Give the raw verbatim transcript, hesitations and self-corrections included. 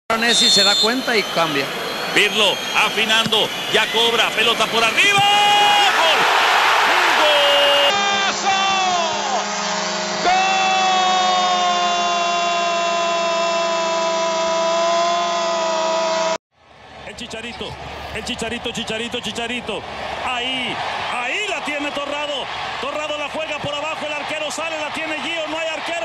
Messi se da cuenta y cambia. Pirlo afinando, ya cobra, pelota por arriba. ¡Gol! ¡Gol! El Chicharito, el Chicharito, Chicharito, Chicharito. Ahí, ahí la tiene Torrado. Torrado la juega por abajo, el arquero sale, la tiene Gio, no hay arquero.